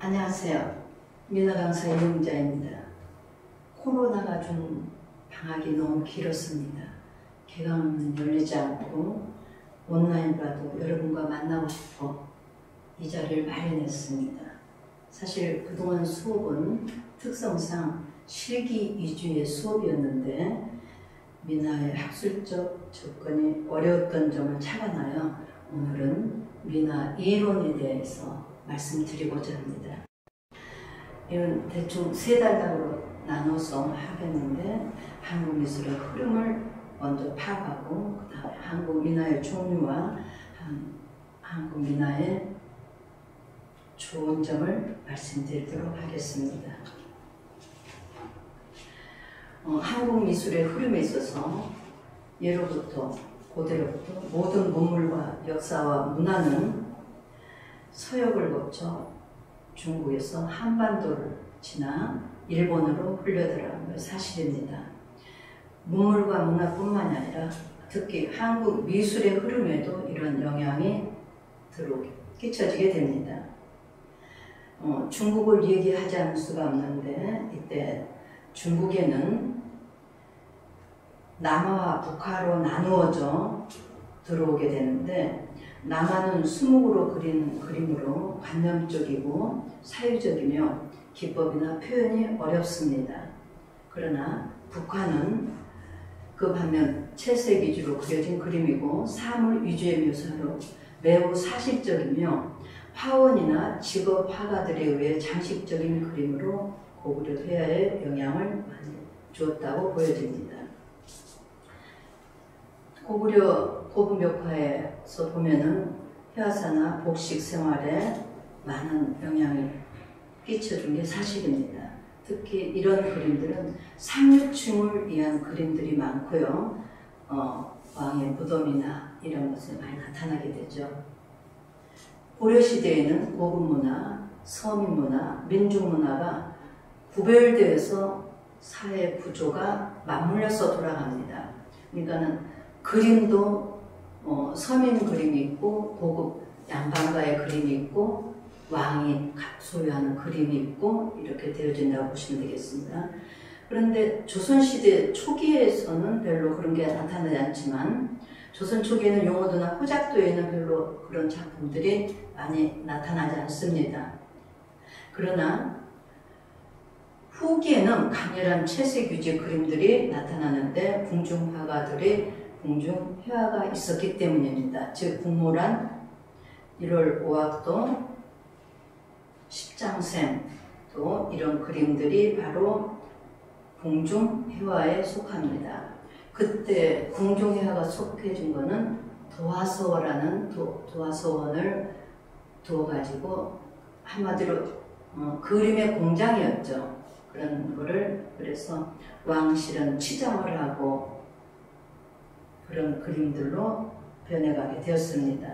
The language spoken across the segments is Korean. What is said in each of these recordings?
안녕하세요. 미나 강사 이용자입니다. 코로나가 좀 방학이 너무 길었습니다. 개강은 열리지 않고 온라인으로라도 여러분과 만나고 싶어 이 자리를 마련했습니다. 사실 그동안 수업은 특성상 실기 위주의 수업이었는데 미나의 학술적 접근이 어려웠던 점을 착안하여 오늘은 미나 이론에 대해서 말씀드리고자 합니다. 이건 대충 세 단락으로 나눠서 하겠는데 한국 미술의 흐름을 먼저 파악하고 그 다음에 한국 민화의 종류와 한국 민화의 좋은 점을 말씀드리도록 하겠습니다. 한국 미술의 흐름에 있어서 예로부터 고대로부터 모든 문물과 역사와 문화는 서역을 거쳐 중국에서 한반도를 지나 일본으로 흘러들어간 것 사실입니다. 문물과 문화뿐만이 아니라 특히 한국 미술의 흐름에도 이런 영향이 끼쳐지게 됩니다. 중국을 얘기하지 않을 수가 없는데 이때 중국에는 남하와 북하로 나누어져 들어오게 되는데 남하는 수묵으로 그린 그림으로 관념적이고 사유적이며 기법이나 표현이 어렵습니다. 그러나 북한은 그 반면 채색 위주로 그려진 그림이고 사물 위주의 묘사로 매우 사실적이며 화원이나 직업 화가들에 의해 장식적인 그림으로 고구려 회화에 영향을 많이 주었다고 보여집니다. 고구려 고분벽화에서 보면은 회화사나 복식 생활에 많은 영향을 끼쳐준 게 사실입니다. 특히 이런 그림들은 상류층을 위한 그림들이 많고요. 왕의 무덤이나 이런 것에 많이 나타나게 되죠. 고려시대에는 고급문화, 서민문화, 민중문화가 구별되어서 사회 구조가 맞물려서 돌아갑니다. 그러니까는 그림도 서민 그림이 있고 고급 양반가의 그림이 있고 왕이 소유하는 그림이 있고 이렇게 되어진다고 보시면 되겠습니다. 그런데 조선시대 초기에서는 별로 그런 게 나타나지 않지만 조선 초기에는 용호도나 호작도에는 별로 그런 작품들이 많이 나타나지 않습니다. 그러나 후기에는 강렬한 채색 위주의 그림들이 나타나는데 궁중화가들의 궁중회화가 있었기 때문입니다. 즉 국모란 1월 5학도 십장생 또 이런 그림들이 바로 궁중회화에 속합니다. 그때 궁중회화가 속해진 것은 도화서라는 도화서원을 두어가지고 한마디로 그림의 공장이었죠. 그런 거를 그래서 왕실은 치장을 하고 그런 그림들로 변해가게 되었습니다.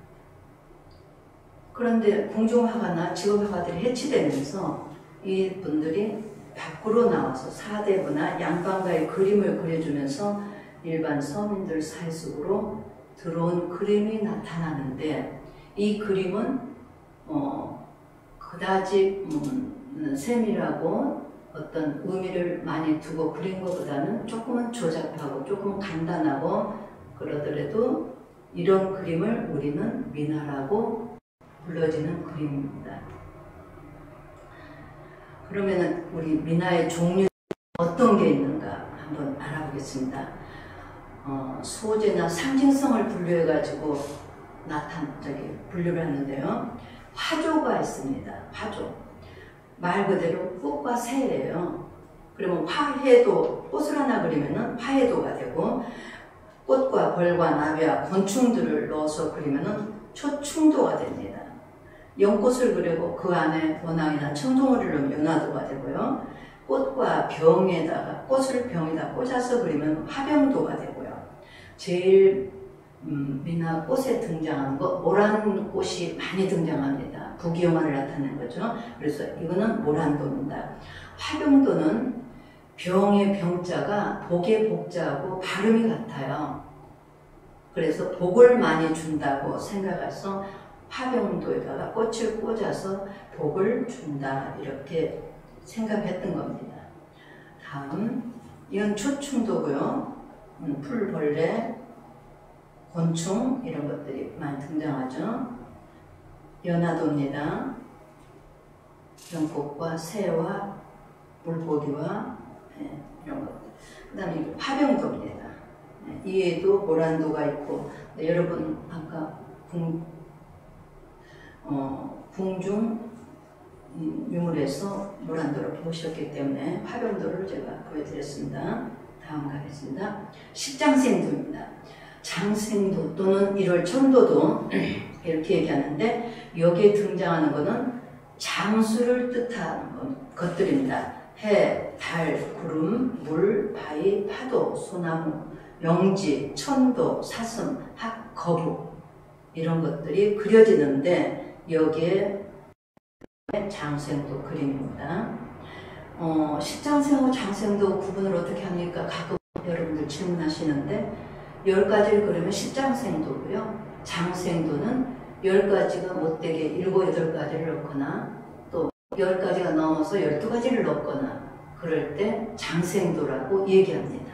그런데 궁중화가나 직업화가들이 해치되면서 이분들이 밖으로 나와서 사대부나 양반가의 그림을 그려주면서 일반 서민들 사회 속으로 들어온 그림이 나타나는데 이 그림은 그다지 세밀하고 어떤 의미를 많이 두고 그린 것보다는 조금은 조잡하고 조금은 간단하고 그러더라도 이런 그림을 우리는 민화라고 불러지는 그림입니다. 그러면은 우리 민화의 종류 어떤 게 있는가 한번 알아보겠습니다. 소재나 상징성을 분류해가지고 분류를 하는데요. 화조가 있습니다. 화조. 말 그대로 꽃과 새예요. 그러면 화해도, 꽃을 하나 그리면은 화해도가 되고 꽃과 벌과 나비와 곤충들을 넣어서 그리면은 초충도가 됩니다. 연꽃을 그리고 그 안에 원앙이나 청동오리를 넣으면 연화도가 되고요. 꽃과 병에다가 꽃을 병에다 꽂아서 그리면 화병도가 되고요. 제일 민화 꽃에 등장하는 거 모란 꽃이 많이 등장합니다. 부귀영화를 나타내는 거죠. 그래서 이거는 모란도입니다. 화병도는 병의 병자가 복의 복자하고 발음이 같아요. 그래서 복을 많이 준다고 생각해서 화병도에다가 꽃을 꽂아서 복을 준다 이렇게 생각했던 겁니다. 다음 이건 초충도고요. 풀벌레, 곤충 이런 것들이 많이 등장하죠. 연화도입니다. 연꽃과 새와 물고기와 이런 것들. 그 다음에 화병도입니다. 이에도 모란도가 있고, 여러분 아까 궁중 유물에서 모란도를 보셨기 때문에 화병도를 제가 보여드렸습니다. 다음 가겠습니다. 십장생도입니다. 장생도 또는 1월 천도도 이렇게 얘기하는데 여기에 등장하는 것은 장수를 뜻하는 것들입니다. 해, 달, 구름, 물, 바위, 파도, 소나무, 영지, 천도, 사슴, 학, 거북 이런 것들이 그려지는데 여기에 장생도 그림입니다. 십장생하고 장생도 구분을 어떻게 합니까? 가끔 여러분들 질문하시는데 10가지를 그리면 십장생도고요. 장생도는 10가지가 못되게 7, 8가지를 넣거나 또 10가지가 넘어서 12가지를 넣거나 그럴 때 장생도라고 얘기합니다.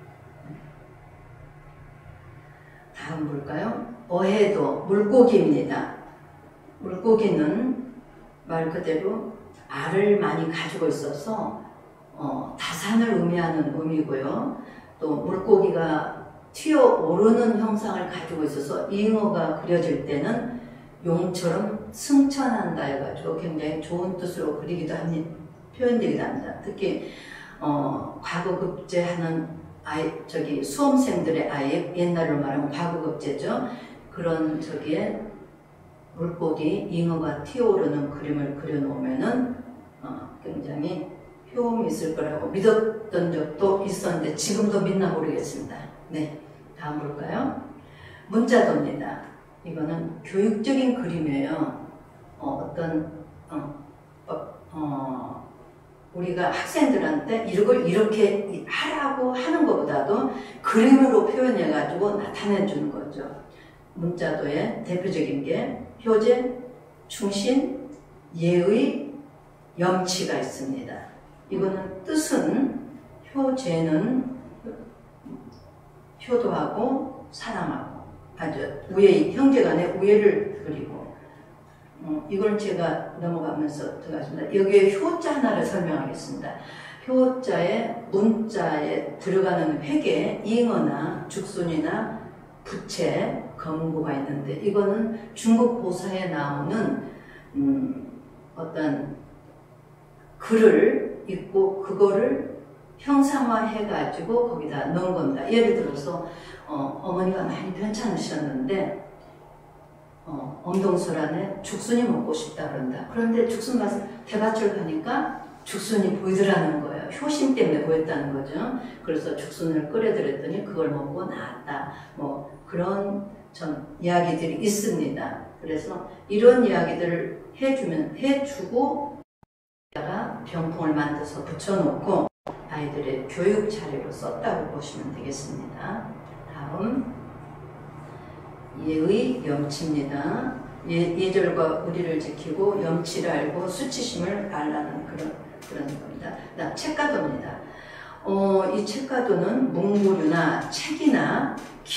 다음 볼까요? 어해도 물고기입니다. 물고기는 말 그대로 알을 많이 가지고 있어서 다산을 의미하는 의미고요. 또 물고기가 튀어오르는 형상을 가지고 있어서 잉어가 그려질 때는 용처럼 승천한다 해가지고 굉장히 좋은 뜻으로 그리기도 합니다. 표현되기도 합니다. 특히 과거급제하는 수험생들의 아이, 옛날로 말하면 과거급제죠. 그런 저기에 물고기, 잉어가 튀어오르는 그림을 그려놓으면은 굉장히 효험이 있을 거라고 믿었던 적도 있었는데 지금도 믿나 모르겠습니다. 네, 다음 볼까요? 문자도입니다. 이거는 교육적인 그림이에요. 우리가 학생들한테 이걸 이렇게 하라고 하는 것보다도 그림으로 표현해가지고 나타내주는 거죠. 문자도의 대표적인 게 효제, 충신, 예의, 염치가 있습니다. 이거는 뜻은 효제는 효도하고 사랑하고 아주 형제 간의 우애를 그리고 이걸 제가 넘어가면서 들어가겠습니다. 여기에 효자 하나를 설명하겠습니다. 효자의 문자에 들어가는 획에 잉어나 죽순이나 부채, 검고가 있는데 이거는 중국 보사에 나오는 어떤 글을 읽고 그거를 형상화해 가지고 거기다 넣은 겁니다. 예를 들어서 어머니가 많이 편찮으셨는데 엄동설안에 죽순이 먹고 싶다 그런다. 그런데 죽순 맛을 대밭을 가니까 죽순이 보이더라는 거예요. 효심 때문에 보였다는 거죠. 그래서 죽순을 끓여드렸더니 그걸 먹고 나았다. 뭐 그런 이야기들이 있습니다. 그래서 이런 이야기들을 해주고 병풍을 만들어서 붙여놓고 아이들의 교육 자료로 썼다고 보시면 되겠습니다. 다음 예의, 염치입니다. 예절과 의리를 지키고 염치를 알고 수치심을 알라는 그런 겁니다. 그다음 책가도입니다. 이 책가도는 문구류나 책이나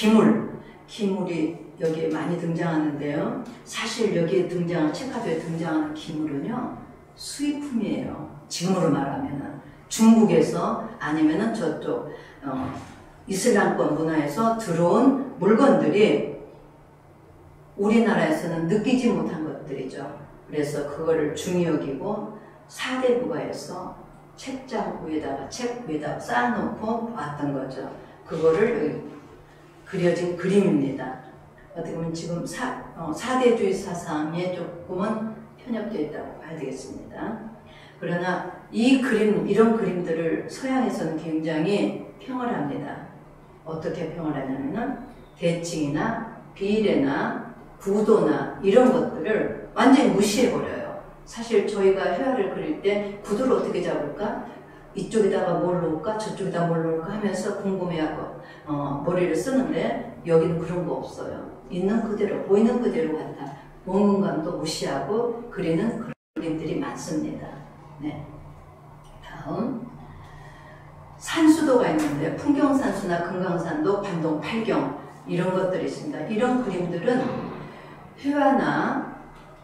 기물이 여기에 많이 등장하는데요. 사실 여기에 책가도에 등장하는 기물은요 수입품이에요. 지금으로 말하면은 중국에서 아니면은 저쪽 이슬람권 문화에서 들어온 물건들이 우리나라에서는 느끼지 못한 것들이죠. 그래서 그거를 중히 여기고 사대부가에서 책 위에다가 쌓아놓고 봤던 거죠. 그거를 그려진 그림입니다. 어떻게 보면 지금 사대주의 사상에 조금은 편협되어 있다고 봐야 되겠습니다. 그러나 이런 그림들을 서양에서는 굉장히 평을 합니다. 어떻게 평을 하냐면은 대칭이나 비례나 구도나 이런 것들을 완전히 무시해버려요. 사실 저희가 회화를 그릴 때 구도를 어떻게 잡을까? 이쪽에다가 뭘 놓을까? 저쪽에다 뭘 놓을까? 하면서 궁금해하고 머리를 쓰는데 여기는 그런 거 없어요. 있는 그대로, 보이는 그대로 갖다 원근감도 무시하고 그리는 그런 그림들이 많습니다. 네. 다음 산수도가 있는데 풍경산수나 금강산도, 반동, 팔경 이런 것들이 있습니다. 이런 그림들은 회화나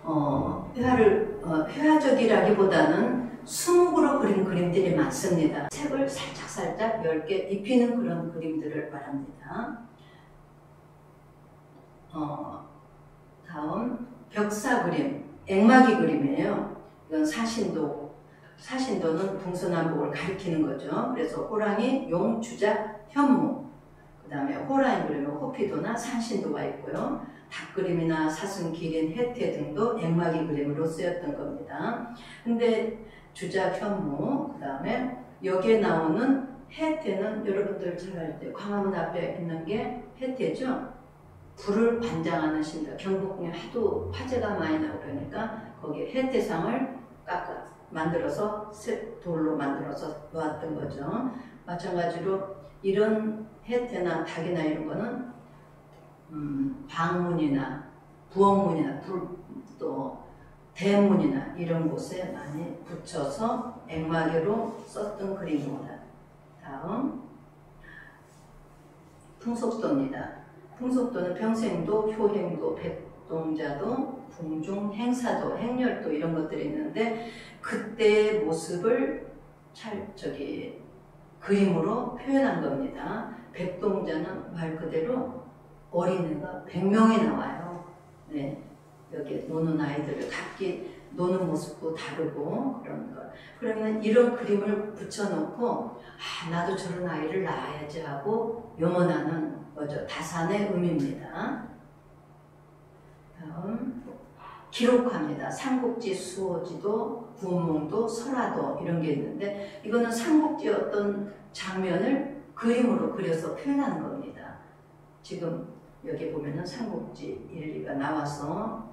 회화적이라기보다는 수묵으로 그린 그림들이 많습니다. 색을 살짝살짝 얇게 입히는 그런 그림들을 말합니다. 다음 벽사 그림, 액막이 그림이에요. 이건 사신도. 사신도는 동서남북을 가리키는 거죠. 그래서 호랑이, 용, 주작, 현무. 그 다음에 호랑이 그리면 호피도나 산신도가 있고요. 닭 그림이나 사슴, 기린, 해태 등도 액막이 그림으로 쓰였던 겁니다. 근데 주작, 현무, 그 다음에 여기에 나오는 해태는 여러분들 잘 알 때 광화문 앞에 있는 게 해태죠. 불을 반장하는 신다. 경복궁에 하도 화재가 많이 나고 그러니까 거기에 해태상을 만들어서 돌로 만들어서 놓았던 거죠. 마찬가지로 이런 해태나 닭이나 이런 거는 방문이나 부엌문이나 또 대문이나 이런 곳에 많이 붙여서 액막으로 썼던 그림입니다. 다음 풍속도입니다. 풍속도는 평생도, 효행도, 백동자도, 궁중, 행사도, 행렬도 이런 것들이 있는데 그때의 모습을 그림으로 표현한 겁니다. 백동자는 말 그대로 어린애가 100명이 나와요. 네, 여기 노는 아이들을 각기 노는 모습도 다르고 그런 거. 그러면 이런 그림을 붙여놓고 나도 저런 아이를 낳아야지 하고 염원하는 거죠. 다산의 의미입니다. 다음 기록합니다. 삼국지, 수호지도, 구운몽도, 설화도 이런 게 있는데 이거는 삼국지의 어떤 장면을 그림으로 그려서 표현하는 겁니다. 지금 여기 보면은 삼국지 1, 2가 나와서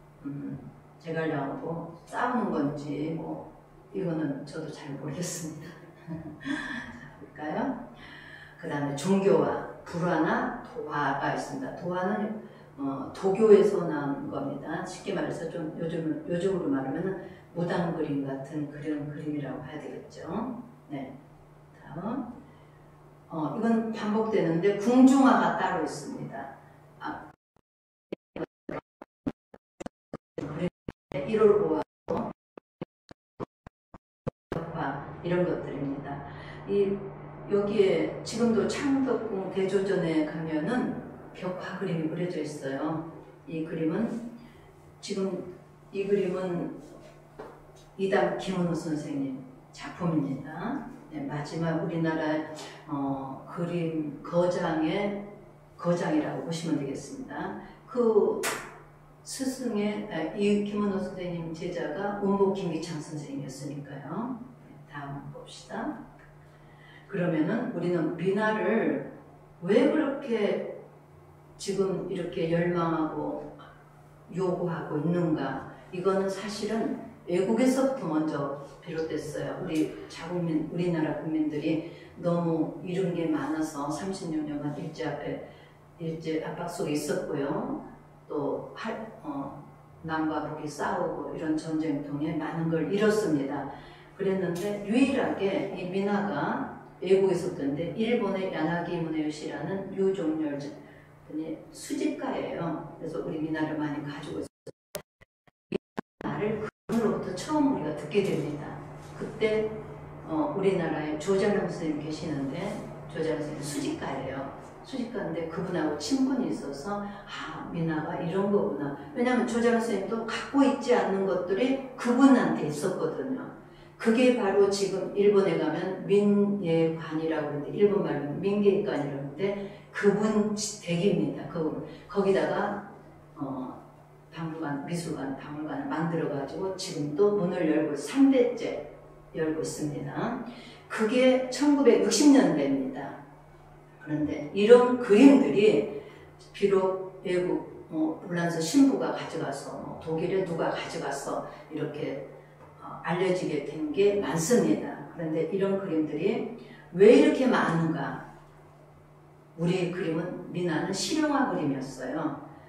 제갈량하고 싸우는 건지 뭐 이거는 저도 잘 모르겠습니다. 자, 볼까요? 그 다음에 종교화, 불화나 도화가 있습니다. 도화는 도교에서 나온 겁니다. 쉽게 말해서 좀 요즘으로 말하면 무당 그림 같은 그런 그림이라고 해야 되겠죠. 네. 다음 이건 반복되는데 궁중화가 따로 있습니다. 1월 5화 이런 것들입니다. 여기에 지금도 창덕궁 대조전에 가면은 벽화 그림이 그려져 있어요. 이 그림은 이담 김은호 선생님 작품입니다. 네, 마지막 우리나라 그림 거장이라고 보시면 되겠습니다. 그 이 김은호 선생님 제자가 운보 김기창 선생님이었으니까요. 네, 다음 봅시다. 그러면은 우리는 미나를 왜 그렇게 지금 이렇게 열망하고 요구하고 있는가? 이거는 사실은 외국에서부터 먼저 비롯됐어요. 우리나라 국민들이 너무 이룬 게 많아서 36년간 일제 압박 속에 있었고요. 또 남과 북이 싸우고 이런 전쟁통에 많은 걸 잃었습니다. 그랬는데 유일하게 이 미나가 외국에서부터인데 일본의 야나기 무네요시라는 유종열 분이 수집가예요. 그래서 우리 미나를 많이 가지고 있어요. 미나를 그분으로부터 처음 우리가 듣게 됩니다. 그때 우리나라에 조자룡 선생님 계시는데 조자룡 선생님 수집가예요. 수집가인데 그분하고 친분이 있어서 미나가 이런 거구나. 왜냐하면 조자룡 선생님도 갖고 있지 않는 것들이 그분한테 있었거든요. 그게 바로 지금 일본에 가면 민예관이라고 하는데 일본 말로 민계관이라고 하는데 그분 댁입니다. 거기다가 박물관, 미술관, 박물관을 만들어가지고 지금도 문을 열고 3대째 열고 있습니다. 그게 1960년대입니다. 그런데 이런 그림들이 비록 외국 불란서 신부가 가져가서 독일에 누가 가져가서 이렇게 알려지게 된 게 많습니다. 그런데 이런 그림들이 왜 이렇게 많은가? 우리 그림은 미나는 실용화 그림이었어요.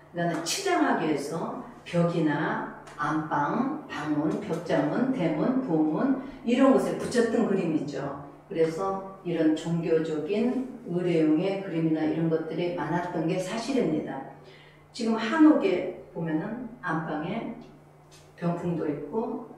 그다음에 치장하기 위해서 벽이나 안방, 방문, 벽장문, 대문, 부문 이런 곳에 붙였던 그림이죠. 그래서 이런 종교적인 의례용의 그림이나 이런 것들이 많았던 게 사실입니다. 지금 한옥에 보면은 안방에 병풍도 있고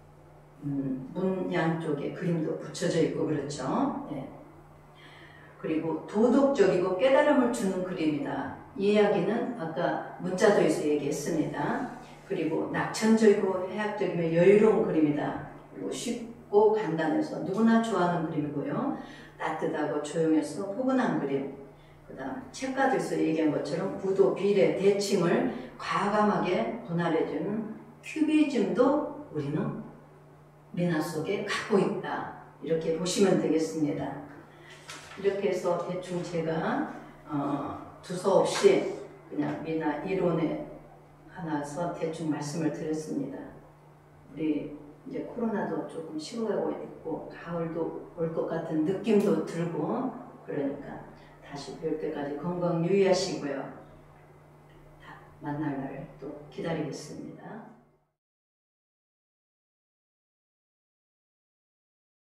문 양쪽에 그림도 붙여져 있고 그렇죠. 네. 그리고 도덕적이고 깨달음을 주는 그림이다. 이 이야기는 아까 문자도에서 얘기했습니다. 그리고 낙천적이고 해학적이며 여유로운 그림이다. 그리고 쉽고 간단해서 누구나 좋아하는 그림이고요. 따뜻하고 조용해서 포근한 그림. 그 다음 책가들에서 얘기한 것처럼 구도, 비례, 대칭을 과감하게 분할해주는 큐비즘도 우리는 미나 속에 갖고 있다. 이렇게 보시면 되겠습니다. 이렇게 해서 대충 제가 두서없이 그냥 미나 이론에 하나서 대충 말씀을 드렸습니다. 우리 이제 코로나도 조금 식어가고 있고 가을도 올 것 같은 느낌도 들고 그러니까 다시 뵐 때까지 건강 유의하시고요. 만날 날을 또 기다리겠습니다.